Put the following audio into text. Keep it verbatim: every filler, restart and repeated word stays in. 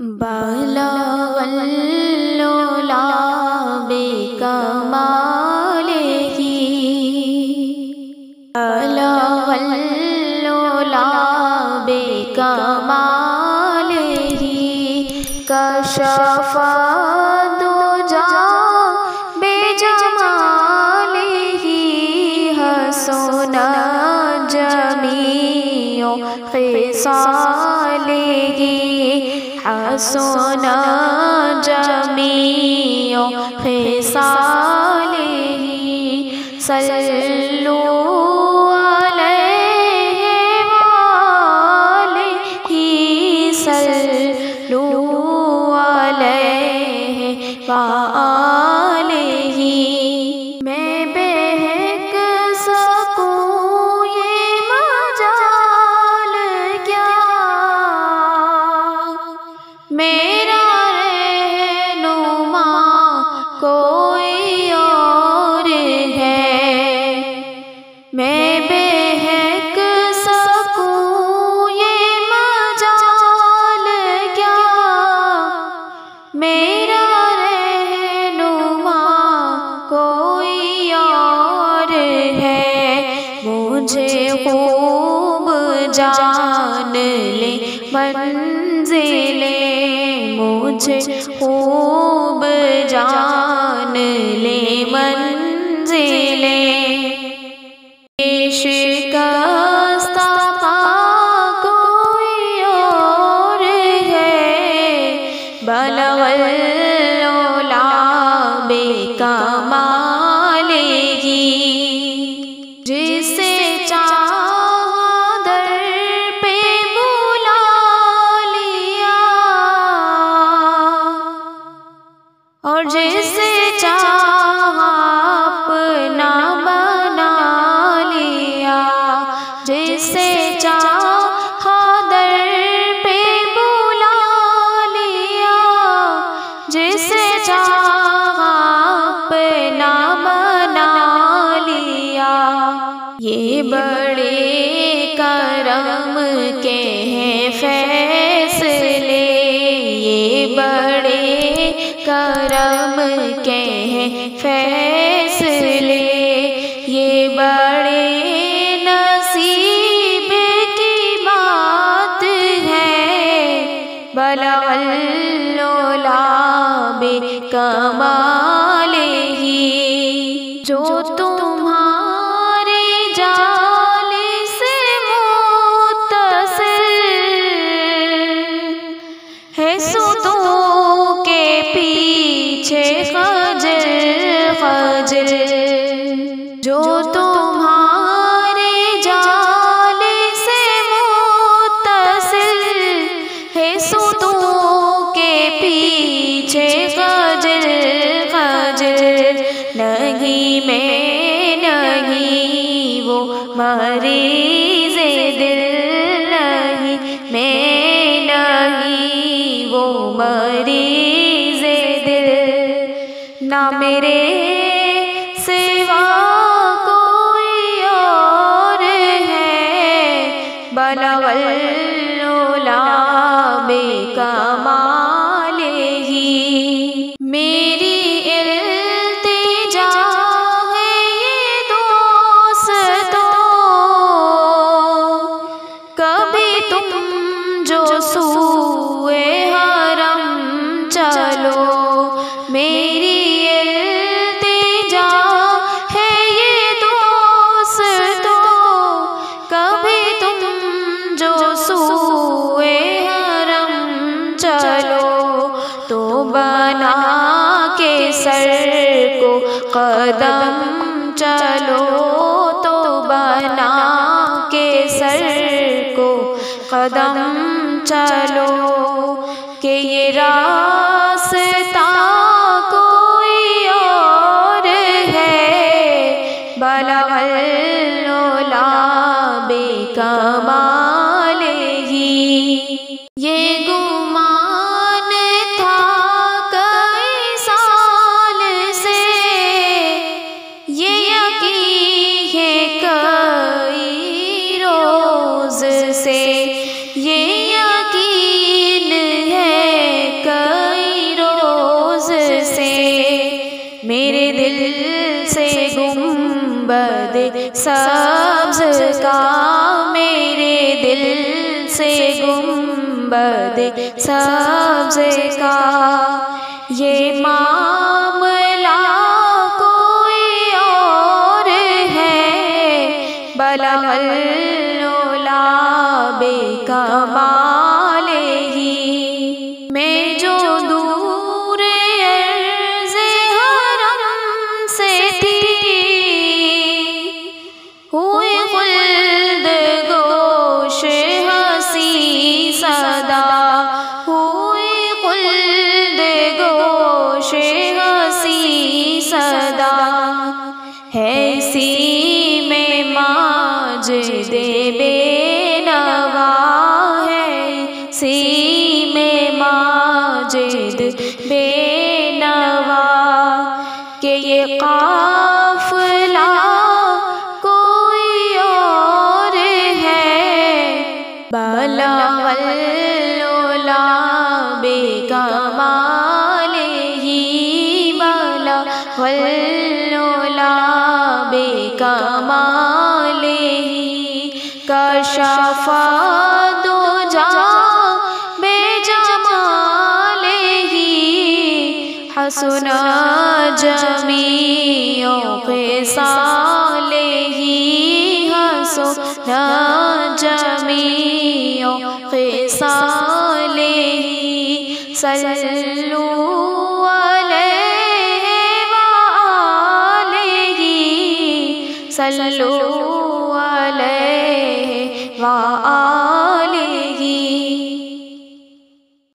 بلغ العلا بکمالہ بلغ العلا بکمالہ کشف الدجی بجمالہ حسن جمیع خصالہ حسن جمیع خصالہ صلوا علیہ وآلہ صلوا علیہ وآلہ میں بہک سکوں یہ مجال کیا میرا رہنما کوئی اور ہے میں بہک سکوں یہ مجال کیا میرا رہنما کوئی اور ہے مجھے خوب جان لے منزلیں مجھے خوب جان لے منزلیں شکستہ پا کوئی اور ہے بلغ العلا بکمالہ جسے چاہا در پہ بلا لیا اور جسے چاہا اپنا بنا لیا جسے چاہا در پہ بلا لیا جسے چاہا اپنا بنا لیا یہ بڑے کرم کے ہیں فیصلے یہ بڑے کرم کے ہیں فیصلے یہ بڑے نصیب کی بات ہے بلغ العلا بکمالہ جو تمہارے جال سے متصل ہے ستوں کے پیچھے خجل خجل جو تمہارے جال سے متصل ہے ستوں کے پیچھے خجل خجل نہیں میں نہیں وہ مریض دل نہیں میں نہیں وہ مریض دل نہ میرے سوا کوئی اور ہے بلغ العلا بکمالہ میری التجا ہے یہ دوستوں کبھی تم جو سوئے حرم چلو میری التجا ہے یہ دوستوں کبھی تم جو سوئے حرم چلو تو بنا کے سر کو قدم چلو تو بنا کے سر کو قدم چلو کہ یہ راستہ کوئی اور ہے بلغ العلا بکمالہ یہ گمان تھا کئی سال سے یہ یقین ہے کئی روز سے یہ یقین ہے سبز کا میرے دل سے گنبد سبز کا یہ معاملہ کوئی اور ہے بلغ العلا بے کمال ہی میں جو دور عرض حرم سے تھی ہوئے خلد گوش ہنسی صدا ہوئے خلد گوش ہنسی صدا ہے اسی میں ماجد بے نوا ہے اسی میں ماجد بے نوا کہ یہ قافلہ کوئی اور ہے بلغ العلا بے کمال ہی بلغ العلا بے کمال ہی کشف دو جہاں بے جمال ہی حسن جمیع خصال ہی حسن جمیع خصال ہی صلو علیہ وآلہ صلو